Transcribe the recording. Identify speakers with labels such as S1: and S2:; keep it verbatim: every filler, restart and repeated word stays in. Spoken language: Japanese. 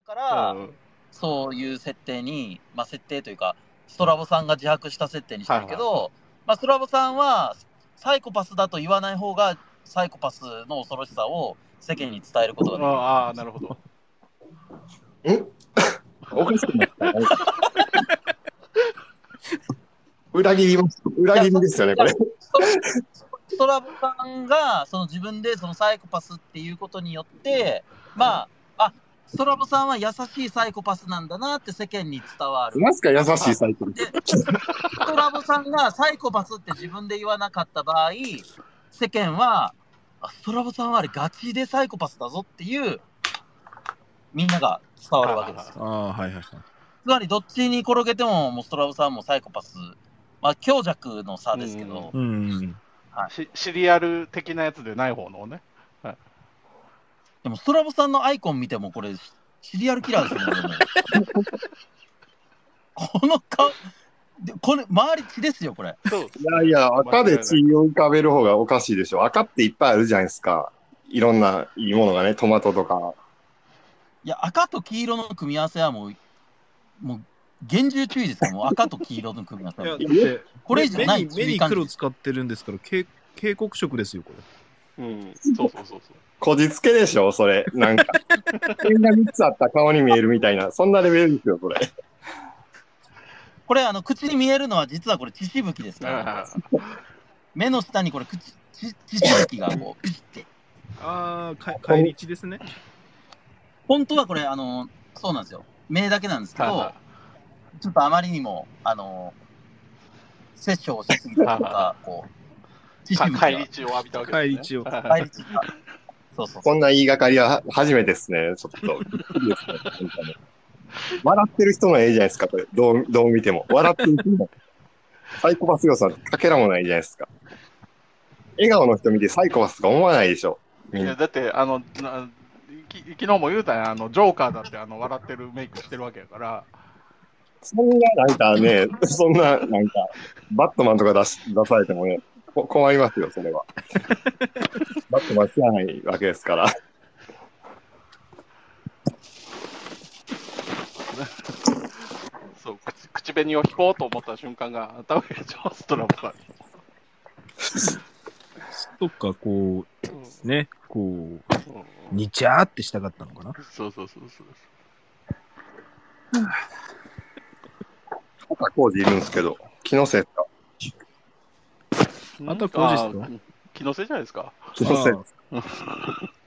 S1: から、
S2: うん、
S1: そういう設定に、まあ、設定というか、ストラボさんが自白した設定にしてるけど、
S2: はいはいはい、
S1: まあ、ストラボさんは、サイコパスだと言わない方が、サイコパスの恐ろしさを世間に伝えることができる。
S2: ああ、なるほど。
S3: んおかしくなった。裏切ります。裏切りですよね、これ。
S1: ストラストラボさんがその自分でそのサイコパスっていうことによって、まあ、あ、ストラボさんは優しいサイコパスなんだなって世間に伝わる。
S3: なんすか、優しいサイコパス。
S1: で、ストラボさんがサイコパスって自分で言わなかった場合、世間は、あ、ストラボさんはあれガチでサイコパスだぞっていう、みんなが伝わるわけですよ。
S4: ああ、はいはいはい。
S1: つまりどっちに転げても、もうストラボさんもサイコパス、まあ強弱の差ですけど、
S4: うんうん。
S1: はい、
S2: シシリアル的なやつでない方のね。
S1: でもストラボさんのアイコン見てもこれシリアルキラーですよね。でもこの顔で、これ周り血ですよこれ。
S2: そう
S3: いやいや、赤で血を浮かべる方がおかしいでしょ。赤っていっぱいあるじゃないですか。いろんないいものがね、トマトとか。
S1: いや赤と黄色の組み合わせはもうもう厳重注意ですから、もう赤と黄色の組み合わせ
S4: いや、
S1: は
S4: だって、
S1: これ以上ない
S4: 目に目に黒使ってるんですから、警警告色ですよ、これ。
S2: うん、そうそうそうそう。
S3: こじつけでしょ、それ。なんか。点がみっつあった顔に見えるみたいな。そんなレベルですよ、それ。
S1: これあの口に見えるのは実はこれ血しぶきですから、目の下にこれ口血血しぶきがこうピッて。
S4: ああ、か返り血ですね。
S1: 本当はこれあのそうなんですよ。目だけなんですけど、ちょっとあまりにもあの殺生をしすぎたとか、こう血しぶきが
S2: 返り血を浴びたわけですね。
S4: 返り血を。
S1: 返り血が。そうそうそう。
S3: こんな言いがかりは初めてですね。ちょっと。いいですね、本当に笑ってる人の絵じゃないですか、これ。どう、どう見ても。笑ってる人の。サイコパス要素はかけらもないじゃないですか。笑顔の人見てサイコパスとか思わないでしょ。みんな。
S2: いやだってあのなき昨日も言うたやん、あのジョーカーだってあの笑ってるメイクしてるわけやから。
S3: そんななんかね、そんななんか、バットマンとか出し出されてもね、こ困りますよ、それは。バットマン知らないわけですから。
S2: そう口口紅を引こうと思った瞬間が頭がちょストラボが。
S4: とか、こう、ね、こう、
S2: うん
S4: にちゃーってしたかったのかな。
S2: そうそうそうそう。
S3: 赤工事いるんですけど、気のせいですか
S4: あとは工事っすか？
S2: 気のせいじゃないですか。
S3: 気のせいですか